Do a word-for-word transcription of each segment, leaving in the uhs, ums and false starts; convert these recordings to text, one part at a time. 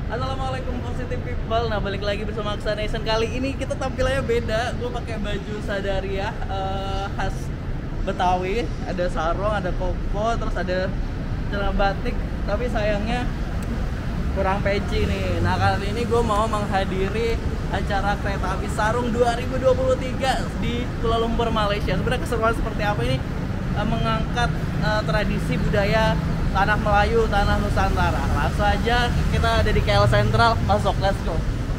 Assalamualaikum positive people. Nah, balik lagi bersama Aksa Nation. Kali ini kita tampilannya beda. Gue pakai baju Sadaria uh, khas Betawi. Ada sarung, ada koko, terus ada celana batik. Tapi sayangnya kurang peci nih. Nah, kali ini gue mau menghadiri acara Kereta Api Sarung dua ribu dua puluh tiga di Kuala Lumpur, Malaysia. Sebenarnya keseruan seperti apa ini? Uh, mengangkat uh, tradisi budaya tanah Melayu, tanah Nusantara. Langsung aja kita ada di K L Sentral, masuk, let's go.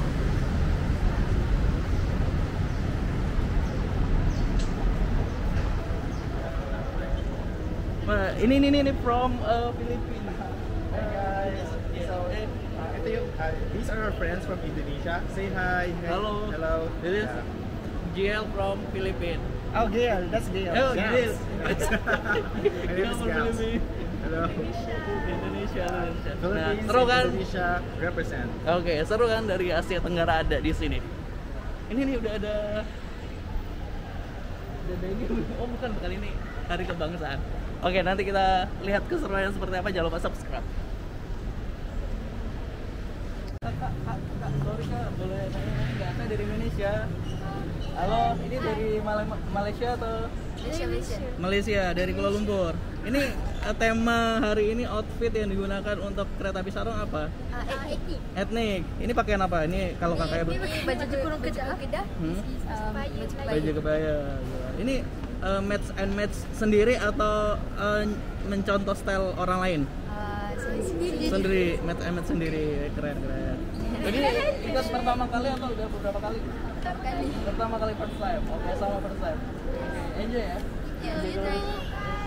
Nah, ini ini ini from uh, Philippines. Hi guys. So, uh, ito yung, uh, these are our friends from Indonesia. Say hi. hi. Hello. Hello. This is Yeah. G L from Philippines. Oh, Gail. That's Gail. Oh, Yes. Gail. My name is from Gail. Philippines. Hello. Indonesia, Indonesia. Nah, Philippines seru and kan? Indonesia represent. Oke, seru kan dari Asia Tenggara ada di sini. Ini nih udah ada udah ada ini. Oh, bukan bukan ini hari kebangsaan. Oke, nanti kita lihat keseruannya seperti apa. Jangan lupa subscribe. Kak, kak, kak, kak, sorry kak, boleh nanya nggak? Saya dari Indonesia. Halo, ini dari Mal- Malaysia atau Malaysia. Malaysia, dari Kuala Lumpur. Ini eh, tema hari ini outfit yang digunakan untuk Kereta Api Sarung apa? Uh, etnik. Etnik. Ini pakaian apa? Ini kalau kakaknya Ini ber- pakai baju kurung kedah. Kedah. Hmm? Um, baju kebaya. Ini uh, match and match sendiri atau uh, mencontoh style orang lain? Uh, sendiri. Sendiri, match and match sendiri. Keren keren. Jadi ikut pertama kali atau udah beberapa kali? Pertama kali. Pertama kali first time. Oke, sama first time. Oke, enjoy ya. Enjoy dulu.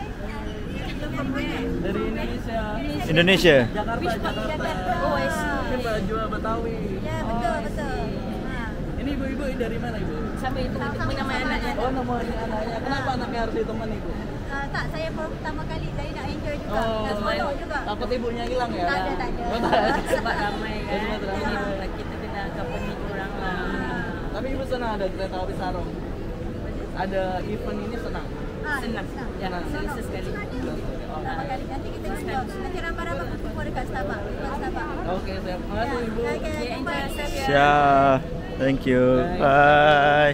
Dari Indonesia. Indonesia. Jakarta, Jakarta. Oh, I see. Ini baju Betawi. Ya, betul, betul. Ini ibu-ibu dari mana ibu? Sama ibu menamai anaknya. Oh, namanya anaknya. Kenapa anaknya harus ditemani ibu? Uh, tak, saya baru pertama kali saya nak enjoy juga. Oh, Nak follow juga. takut ibunya hilang ya? Tak ada, tak ada. Oh, tak ada. Sebab ramai Oh, kan, sebab ramai. jadi kita kena company kurang lah. Tapi ibu senang ada Kereta Api Sarung? Ada event ini senang? Ah, Senang, ya, selesa sekali. Pertama kali. Nanti kita explore. Nanti ramai-ramai berkumpul dekat Starbucks. Dekat Starbucks. Oke, siap. Terima kasih ibu. Oke, Ya, enjoy yourself ya. Siap. Thank you. Bye.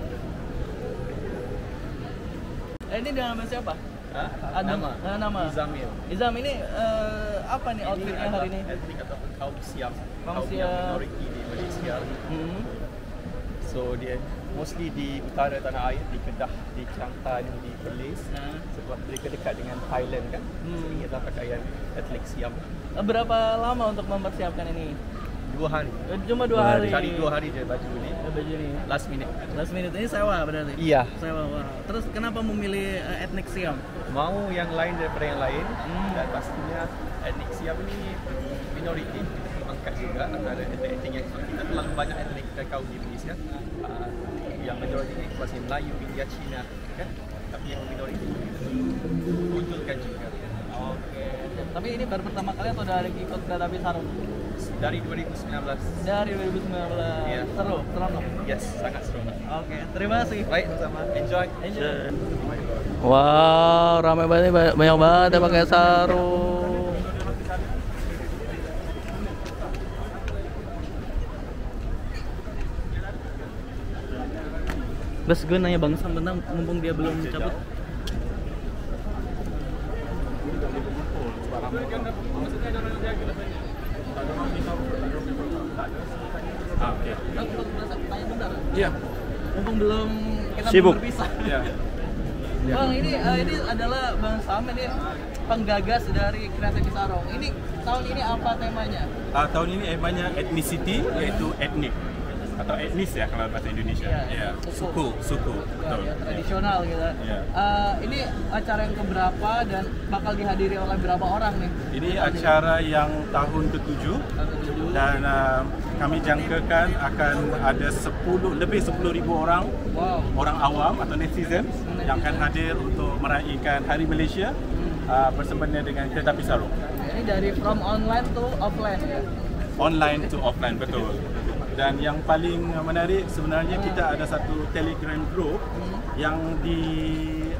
Eh, ini dengan nama siapa? Hah? Ah, nama. Ah, nama. Izamil. Izam, ini eh, apa nih outfitnya hari ini? Etnik ataupun kaum siam. Kaum Kaum yang Siam. minoriti di Malaysia. Hmm. So dia mostly di utara tanah air, di Kedah, di Kelantan, di Perlis. Nah. Sebab mereka dekat dengan Thailand kan. Hmm. So inilah pakaian etnik siam. Eh, Berapa lama untuk mempersiapkan ini? Dua hari. Eh, Cuma dua Dua hari. Cari dua hari je baju ni. Eh, baju ini. Last minute. Last minute ini sewa berarti? Iya. Sewa. Wah. Terus kenapa memilih eh, etnik Siam? Mau yang lain daripada yang lain. Hmm. Dan pastinya etnik Siam ni minoriti. Kita angkat juga antara etnik-etnik yang kita terlalu banyak etnik kaum di Indonesia. Uh, yang majoriti ni masih Melayu, India, Cina, kan? Tapi yang minoriti kita munculkan juga. Oke. Tapi ini baru pertama kali atau dari ikut Kereta Api Sarung? Dari dua ribu sembilan belas. Dari dua ribu sembilan belas. Iya. Seru, seronok. Yes, sangat seru. Oke, terima kasih. Baik, sama. Enjoy. Enjoy. Wow, ramai banget, banyak banget yang pakai sarung. Terus gue nanya Bang Sam tentang mumpung dia belum cabut. Oke. Tanya bentar. Iya. Mumpung belum kita Sibuk. belum berpisah. Iya. Bang, ini eh, ini adalah Bang Sam, ini penggagas dari Kereta Api Sarung. Ini tahun ini apa temanya? Uh, tahun ini temanya ethnicity, yaitu etnik atau etnis ya kalau bahasa Indonesia. Iya, Ya, suku. suku, suku, Ya, betul. ya, tradisional gitu. Iya. Eh, ini acara yang keberapa dan bakal dihadiri oleh berapa orang nih? Ini acara yang tahun ketujuh dan uh, kami jangkakan akan ada sepuluh lebih sepuluh ribu orang, Wow. orang awam atau netizen yang akan hadir untuk meraihkan Hari Malaysia uh, bersempena dengan Kereta Api Sarung. Ini dari from online to offline ya. Online to offline, betul. Dan yang paling menarik sebenarnya kita ada satu Telegram group yang di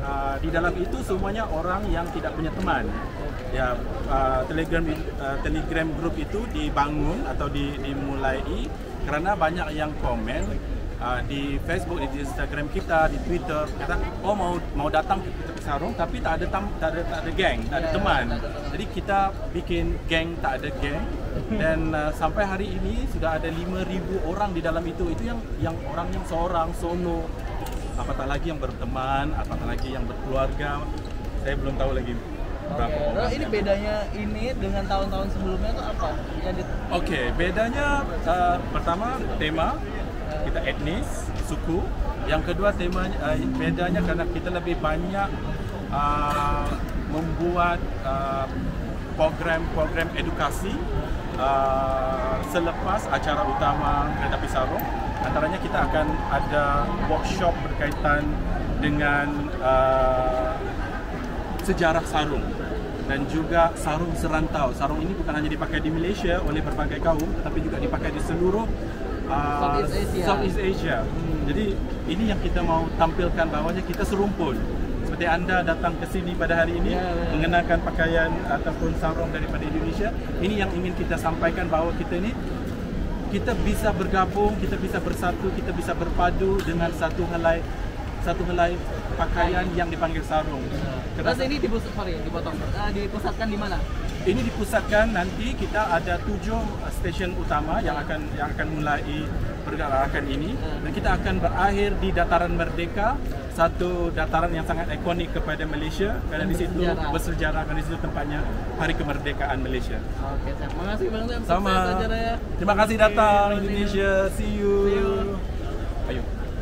uh, di dalam itu semuanya orang yang tidak punya teman. Ya, uh, Telegram uh, Telegram group itu dibangun atau di, dimulai karena banyak yang komen uh, di Facebook, di Instagram kita, di Twitter, kata oh mau mau datang ke Tepi Sarung tapi tak ada tam, tak ada tak ada geng, tak ada teman. Jadi kita bikin geng tak ada geng dan uh, sampai hari ini sudah ada lima ribu orang di dalam itu. Itu yang yang orang yang seorang solo, apatah lagi yang berteman, apatah lagi yang berkeluarga. Saya belum tahu lagi berapa Oke, orang. nah, ini bedanya ini dengan tahun-tahun sebelumnya itu apa? Jadi Oke, okay, bedanya uh, pertama tema kita etnis, suku. Yang kedua tema uh, bedanya karena kita lebih banyak uh, membuat uh, program-program edukasi uh, selepas acara utama Kereta Api Sarung. Antaranya kita akan ada workshop berkaitan dengan uh, sejarah sarung dan juga sarung serantau. Sarung ini bukan hanya dipakai di Malaysia oleh berbagai kaum, tapi juga dipakai di seluruh uh, Southeast Asia. Southeast Asia. Hmm. Jadi ini yang kita mau tampilkan bahwanya kita serumpun. Seperti Anda datang ke sini pada hari ini ya, ya. mengenakan pakaian ataupun sarung daripada Indonesia, ini yang ingin kita sampaikan bahwa kita ini kita bisa bergabung, kita bisa bersatu, kita bisa berpadu dengan satu helai satu helai pakaian yang dipanggil sarung. terus ini dipusat, sorry, dipotong. Uh, dipusatkan di mana? Ini dipusatkan nanti kita ada tujuh stesen utama yang akan yang akan mulai pergerakan ini dan kita akan berakhir di Dataran Merdeka, satu dataran yang sangat ikonik kepada Malaysia karena di situ bersejarah. bersejarah karena di situ tempatnya Hari Kemerdekaan Malaysia. Oke, Sam. Makasih Bang Sam. Sama. Sukses acaranya. Terima kasih datang Indonesia. See you. See you. Ayo.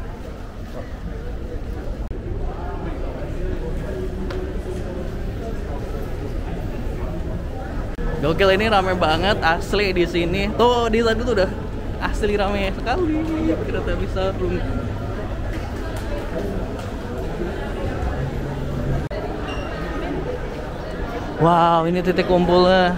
Gokil, ini rame banget asli di sini. Tuh di tadi tuh udah asli rame sekali Kereta Api Sarung. Wow, ini titik kumpulnya.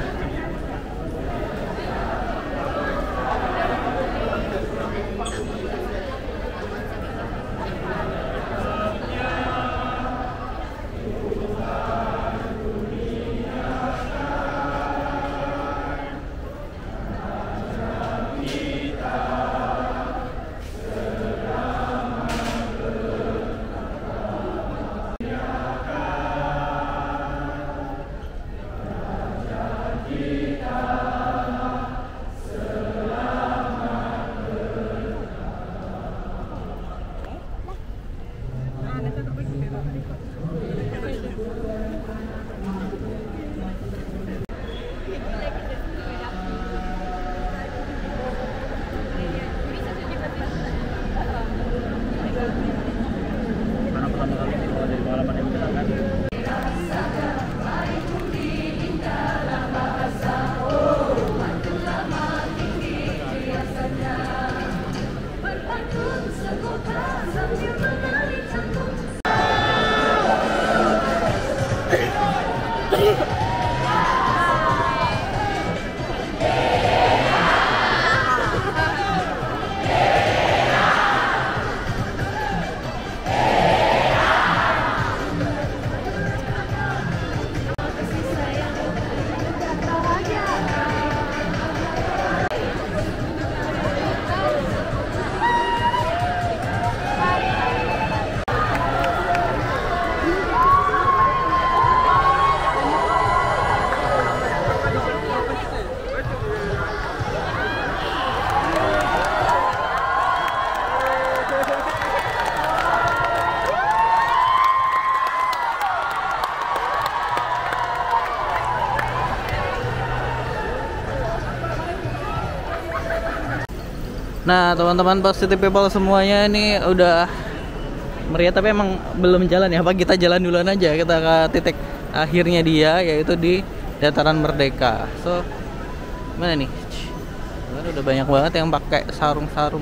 Nah, teman-teman Positive People semuanya ini udah meriah tapi emang belum jalan ya. Apa kita jalan duluan aja, kita ke titik akhirnya dia yaitu di Dataran Merdeka. So, mana nih? Udah banyak banget yang pakai sarung-sarung.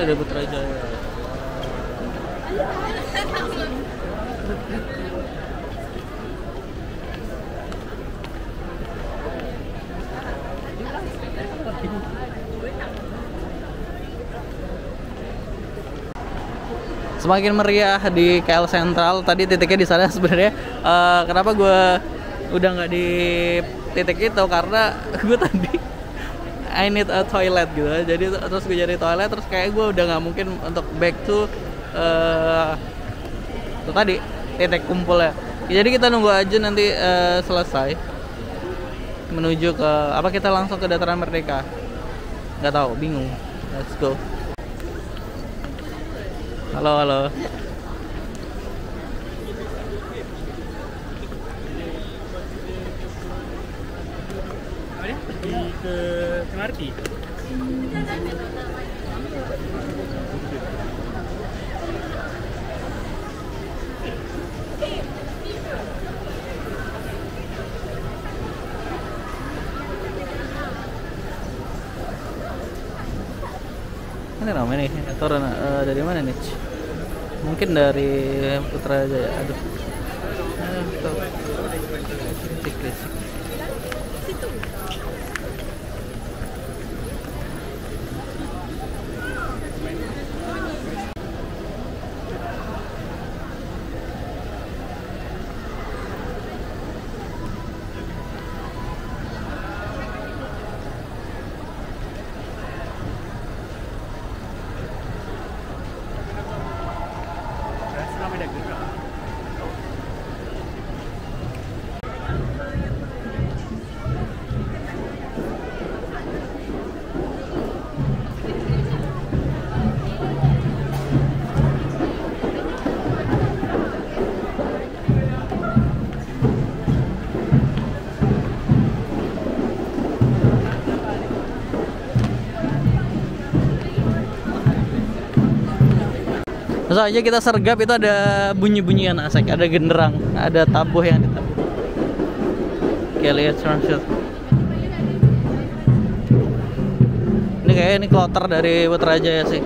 ada Putrajaya. Semakin meriah di K L Sentral. Tadi titiknya di sana sebenarnya. Uh, kenapa gue udah nggak di titik itu karena gue tadi I need a toilet gitu. Jadi terus gue cari toilet, terus kayak gue udah nggak mungkin untuk back to uh, itu tadi titik kumpulnya. Jadi kita nunggu aja nanti uh, selesai menuju ke apa, kita langsung ke Dataran Merdeka. Nggak tahu, bingung. Let's go. Halo, halo. Ke M R T. Ini ramai nih, turun uh, dari mana nih? Mungkin dari Putrajaya. Aduh. Ah, tuh. Krisik, krisik. Terus aja kita sergap itu ada bunyi-bunyian asik, ada genderang, ada tabuh yang ditabuh. Oke, lihat transit. Ini kayak ini kloter dari Putrajaya sih.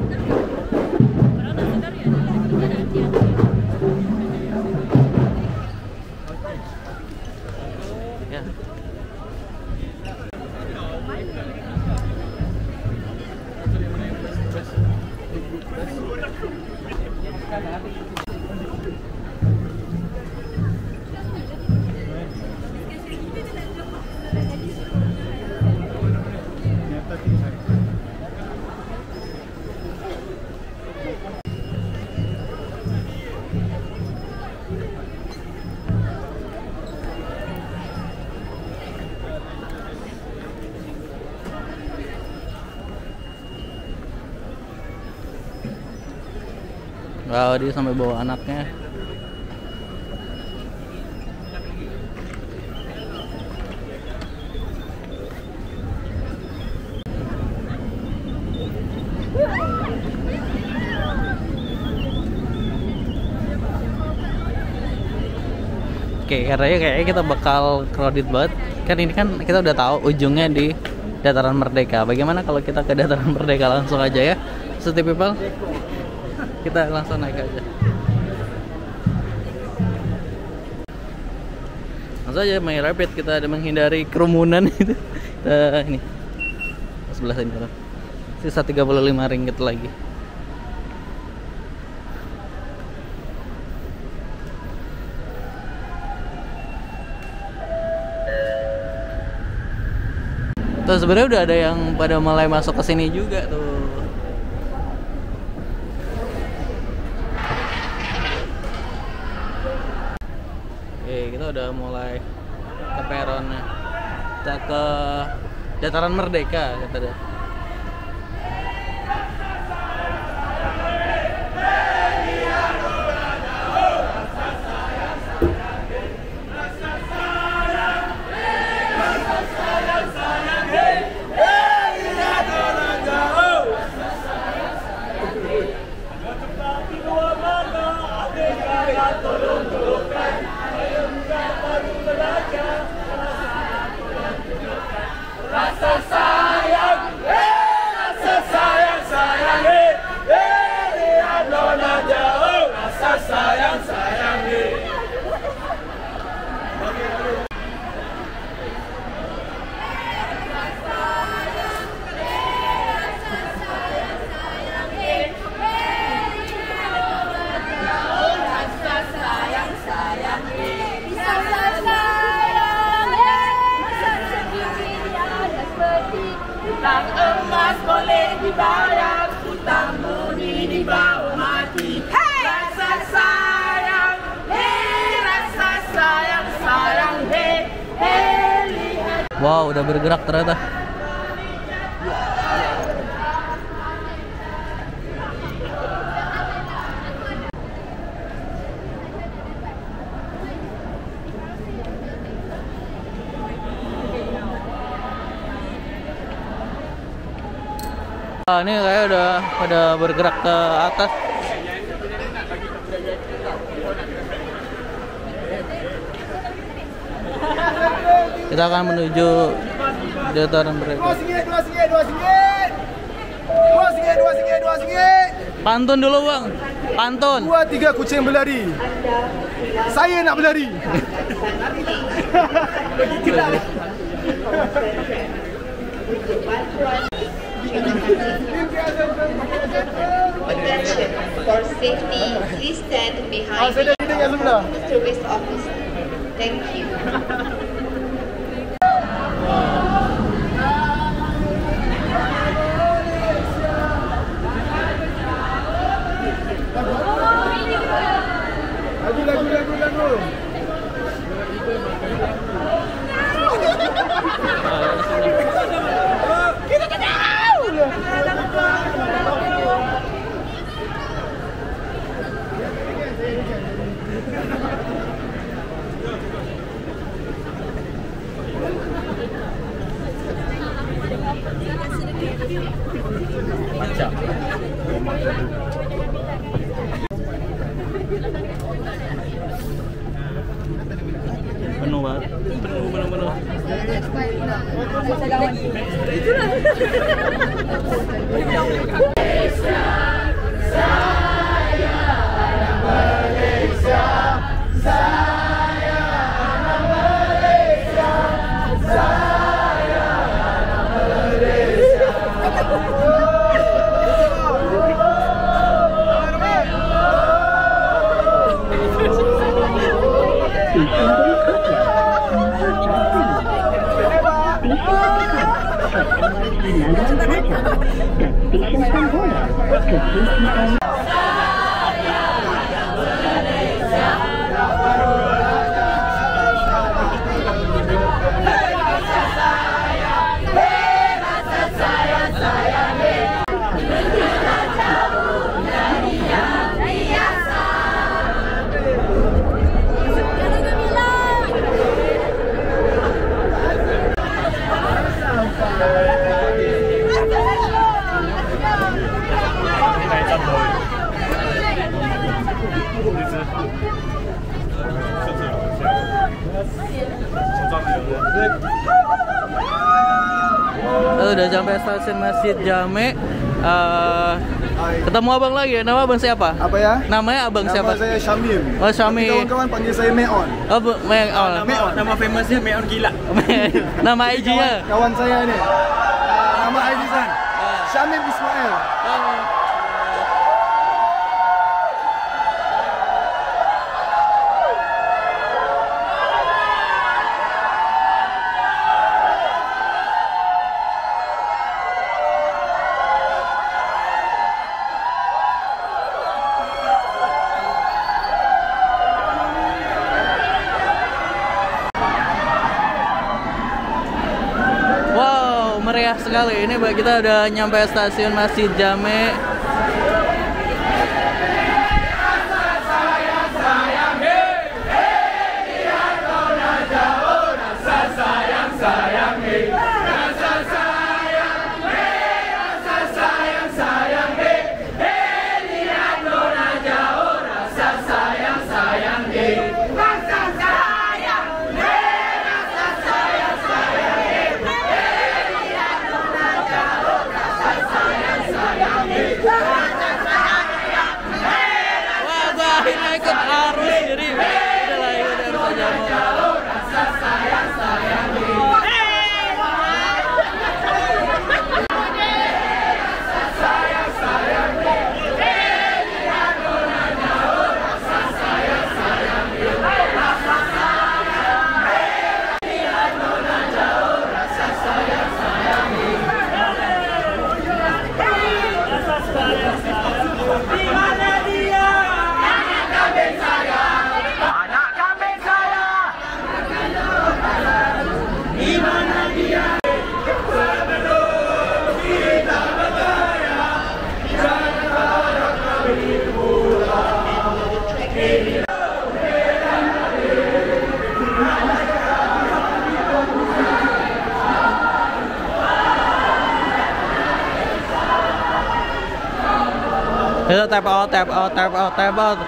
Ya. Wow, dia sampai bawa anaknya. Oke, katanya kayaknya kita bakal crowded banget. Kan ini kan kita udah tahu ujungnya di Dataran Merdeka. Bagaimana kalau kita ke Dataran Merdeka langsung aja ya, City People? Kita langsung naik aja. Langsung aja main rapid, kita ada menghindari kerumunan itu. Uh, ini sebelah sini kan. Sisa tiga puluh lima ringgit lagi. Tuh sebenarnya udah ada yang pada mulai masuk ke sini juga tuh. Oke, kita udah mulai ke peronnya. Kita ke Dataran Merdeka kata dia. Rasa sayang Wow, udah bergerak ternyata. Ah, ini kayak udah pada bergerak ke atas. Kita akan menuju dataran mereka. Dua singgit, dua singgit, dua singgit. Dua singgit, dua singgit, dua singgit. Pantun dulu bang, pantun. Dua tiga kucing berlari. Saya nak berlari. Attention, for safety, please stand Ah, behind saya dah the dengar sebelah. service officer. Thank you. Lagu, lagu, lagu, lagu. Penuh banget. Penuh, penuh, penuh. Udah sampai stasiun Masjid Jame. Uh, ketemu abang lagi ya. Nama abang siapa? Apa ya? Namanya abang Nama siapa? saya Syamim. Oh, Syamim. Tapi kawan-kawan panggil saya Meon. Oh, Bu- Me- oh. Meon. Nama famousnya Meon Gila. Nama I G-nya. Kawan saya ini. Uh, nama I D San. Syamim Ismail. Wow, meriah sekali. Ini kita udah nyampe stasiun Masjid Jame. Itu tap out, tap out, tap out, tap out.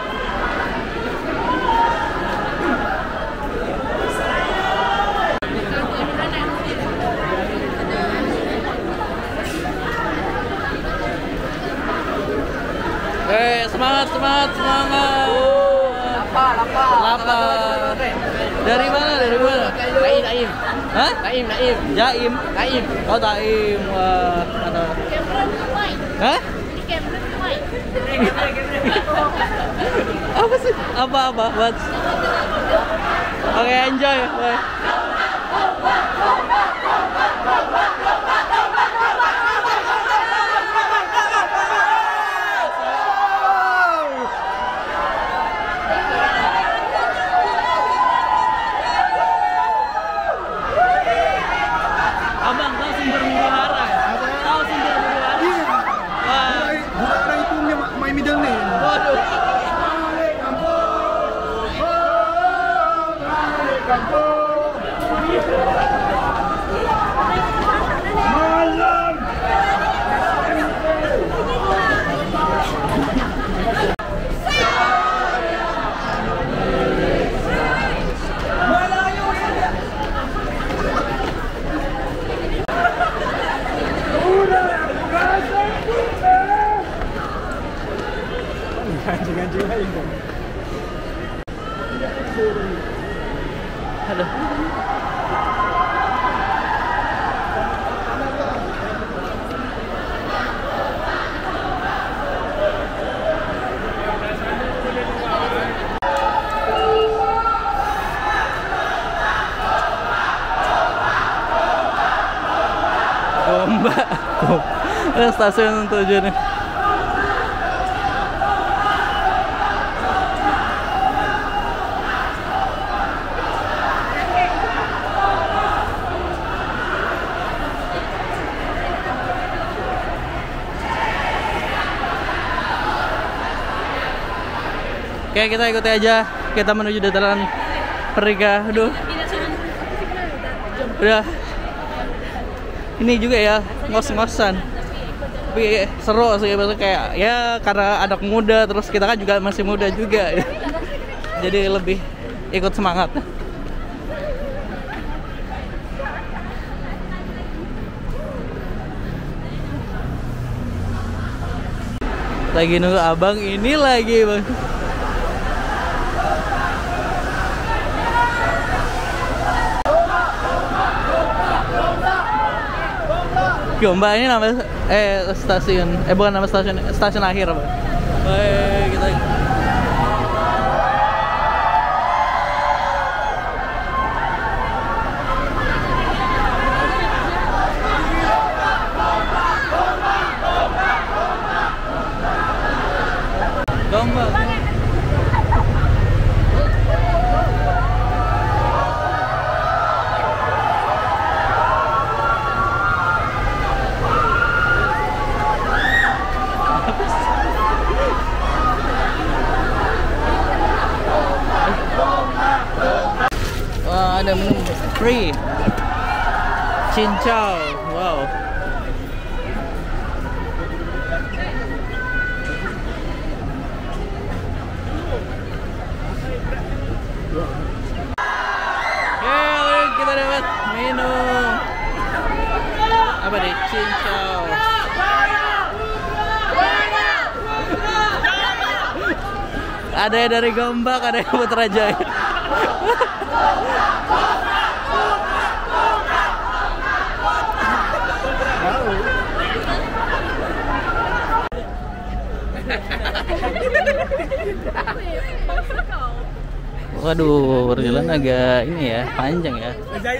Eh, semangat, semangat, semangat. Lapar, lapar. Lapar. Dari mana? Dari mana? Naim, Naim. Hah? Naim, Naim. Jaim. Naim. Oh, Taim. Wah, mana? Hah? Apa sih? Apa apa? What? Oke, enjoy. Bye. Abang, tahu sumber huru-hara ya? Tahu sumber huru-hara? Iya. Wah. Huru-hara itu my middle name. Waduh. Aduh. Gombak. Eh, stasiun tujuannya. Oke, kita ikuti aja. Kita menuju dataran Merdeka. Aduh. Udah. Ini juga ya, ngos-ngosan. Tapi seru sih, maksudnya kayak ya karena anak muda, terus kita kan juga masih muda juga ya. Jadi lebih ikut semangat. Lagi nunggu abang ini lagi, Bang. Gombak ini nama eh stasiun eh bukan nama stasiun stasiun akhir apa? Eh kita Gombak. Wah, ada menu free cincau. Wow. Oke, kita dapat menu apa nih? Cincau. Ada yang dari Gombak, ada yang Putrajaya. Waduh, perjalanan agak ini ya, panjang ya.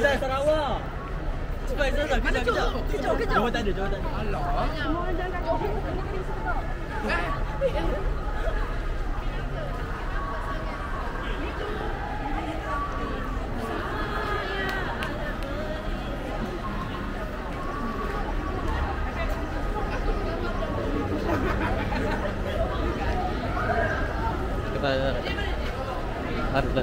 Kita harus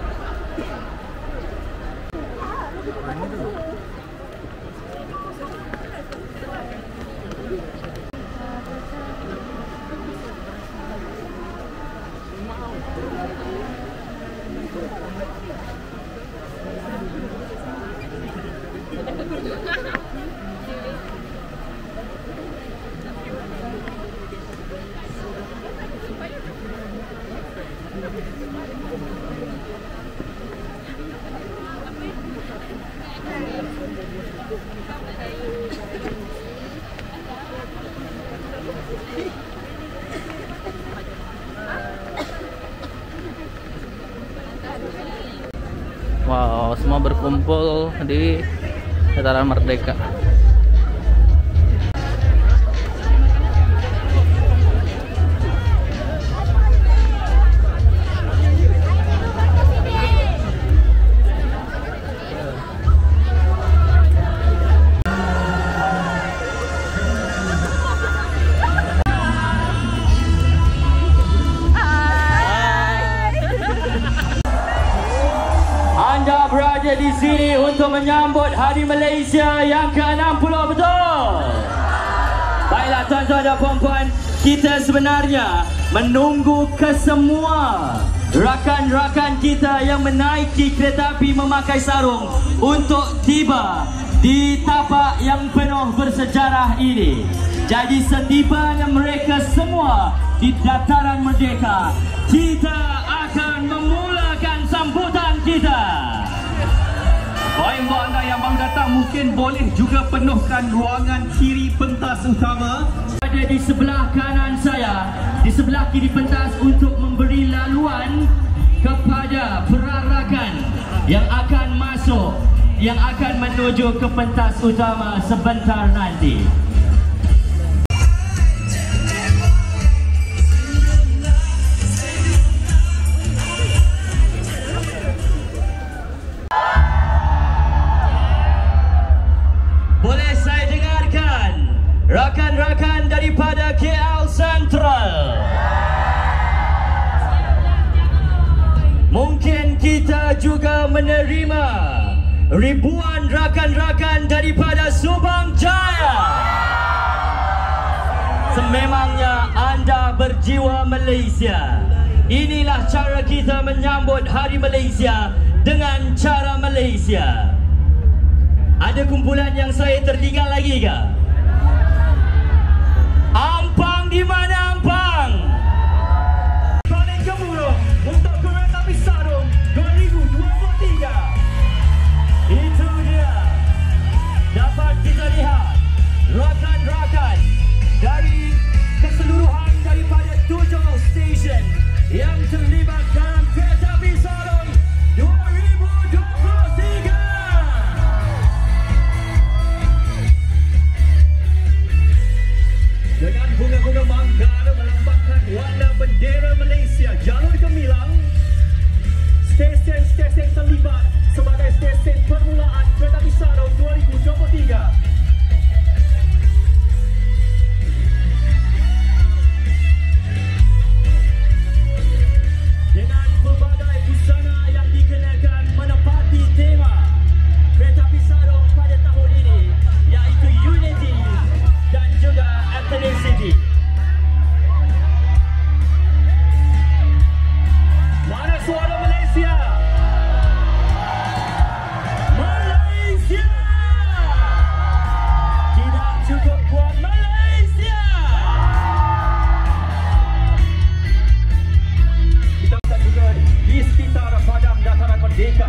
Wow, semua berkumpul di Dataran Merdeka. Anda berada di sini untuk menyambut Hari Malaysia yang ke enam puluh, betul? Baiklah tuan-tuan dan puan-puan, kita sebenarnya menunggu kesemua rakan-rakan kita yang menaiki kereta api memakai sarung untuk tiba di tapak yang penuh bersejarah ini. Jadi setibanya mereka semua di Dataran Merdeka, kita akan memulakan sambutan kita. Baik, anda yang baru datang mungkin boleh juga penuhkan ruangan kiri pentas utama. Ada di sebelah kanan saya, di sebelah kiri pentas untuk memberi laluan kepada perarakan yang akan masuk, yang akan menuju ke pentas utama sebentar nanti. Rakan-rakan daripada K L Sentral, mungkin kita juga menerima ribuan rakan-rakan daripada Subang Jaya. Sememangnya anda berjiwa Malaysia. Inilah cara kita menyambut Hari Malaysia dengan cara Malaysia. Ada kumpulan yang saya tertinggal lagi ke? Ampang di mana Ampang? Paling gemuruh untuk kereta api sarung dua ribu dua puluh tiga. Itu dia. Dapat kita lihat rakan-rakan dari keseluruhan daripada tujuh stesen yang terlibat dalam kereta api sarung dua ribu dua puluh tiga. Dengan bunga-bunga manggar melambangkan warna bendera Malaysia, jalur gemilang, stesen-stesen terlibat sebagai stesen permulaan kereta api sarung dua ribu dua puluh tiga. Dengan pelbagai busana yang dikenakan menepati tema kereta api sarung pada tahun ini, iaitu Unity dan juga Ethnicity. Mana suara Malaysia? Malaysia! Tidak cukup kuat Malaysia! Kita bisa juga di sekitar Padang Dataran Merdeka.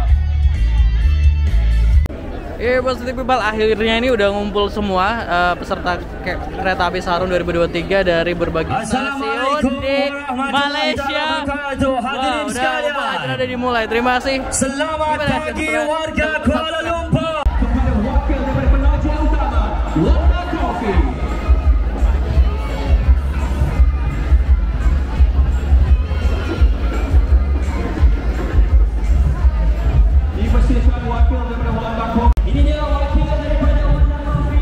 Eh, Positive People, akhirnya ini udah ngumpul semua uh, peserta ke kereta api sarung dua ribu dua puluh tiga dari berbagai stasiun di Malaysia. Wow, udah acara udah dimulai. Terima kasih. Selamat pagi warga Kuala Lumpur. Kepada wakil daripada penaja utama, Lona Coffee. Dipersilakan wakil daripada Lona Coffee. Ini dia wakil daripada Lona Coffee.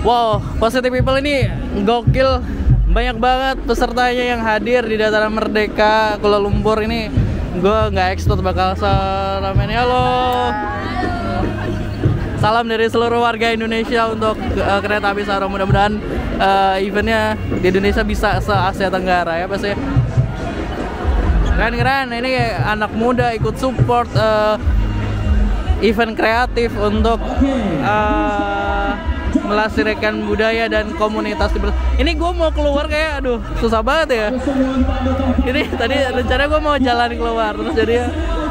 Wow, Positive People ini gokil. Banyak banget pesertanya yang hadir di Dataran Merdeka Kuala Lumpur ini. Gue nggak expect bakal seramai ini. Halo. Salam dari seluruh warga Indonesia untuk uh, Kereta Api Sarong. Mudah-mudahan uh, eventnya di Indonesia bisa se-Asia Tenggara ya pasti. Keren-keren, ini anak muda ikut support uh, event kreatif untuk uh, melestarikan budaya dan komunitas. Ini gue mau keluar kayak, aduh susah banget ya. Ini tadi rencananya gue mau jalan keluar terus jadi ya.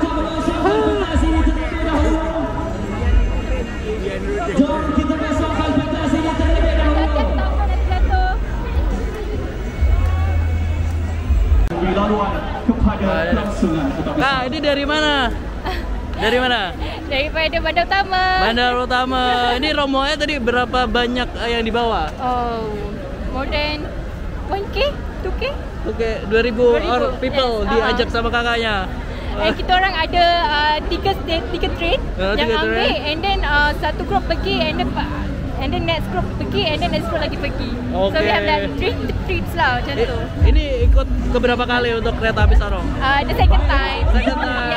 Kak, ini dari mana? Dari mana? Daripada Bandar Utama. Bandar Utama. Ini rombongannya tadi berapa banyak yang dibawa? Oh, more than one K, two K. Oke, dua ribu orang people yes. diajak uh-huh. sama kakaknya. Eh, kita orang ada uh, tiga tiga train uh, yang tiga ambil train. and then uh, satu group pergi and then and then next group pergi and then next group lagi pergi. Okay. So we have like three trips lah macam I, tu. Ini ikut keberapa kali untuk Kereta Api Sarong? Uh, the second time. Second time.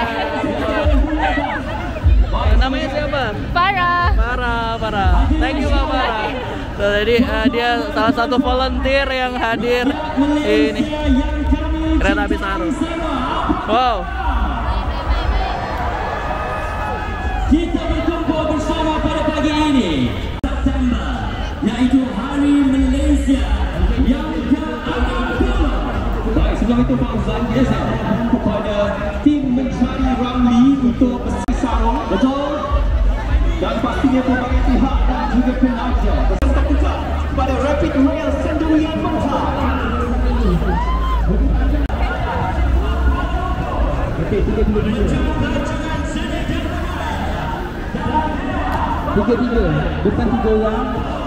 Yeah. Namanya siapa? Farah. Farah, Farah. Thank you Kak Farah. So, jadi uh, dia salah satu volunteer yang hadir ini Kereta Api Sarong. Wow. Kita berkumpul bersama pada pagi ini September, yaitu Hari Malaysia yang ke enam puluh. Baik, sebelum itu Fauzan, ya saya mohon kepada tim mencari Ramli untuk bersih sarung. Betul. Dan pastinya pelbagai pihak dan juga penaja beserta juga kepada Rapid Rail Sendirian Mengah. Okey, tiga tiga tiga. Tiga tiga, depan tiga orang.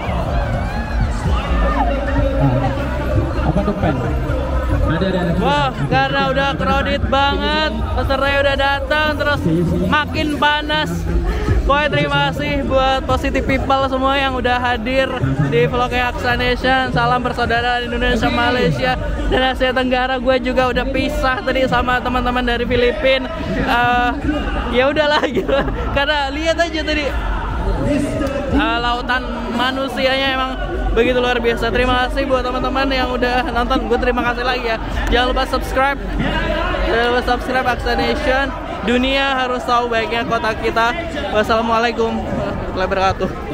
Apa depan? Ada ada. Wah, karena udah crowded banget, pesertanya udah datang, terus makin panas. Pokoknya terima kasih buat Positive People semua yang udah hadir di vlognya Aksa Nation. Salam persaudaraan Indonesia, Malaysia, dan Asia Tenggara. Gue juga udah pisah tadi sama teman-teman dari Filipina. Uh, ya udahlah gitu, karena lihat aja tadi uh, lautan manusianya emang begitu luar biasa. Terima kasih buat teman-teman yang udah nonton. Gue terima kasih lagi ya. Jangan lupa subscribe, jangan lupa subscribe Aksa Nation. Dunia harus tahu baiknya kota kita. Wassalamualaikum warahmatullahi wabarakatuh.